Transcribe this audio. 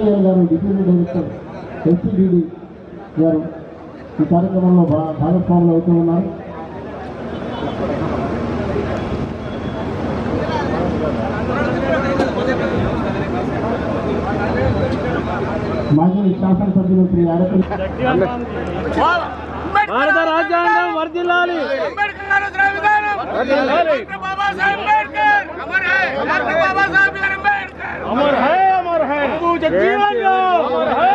రమణయ్య గారు deputy director ఎస్సీబీడీ గారు ఈ కార్యక్రమంలో భాగస్వాములు అవుతూ ఉన్నారు. మాజీ శాసనసభ్యులు శ్రీ ఆడపల్లి భారత రాజ్యాంగం వర్ధిల్లాలి. అమర్ హై అమర్ హై.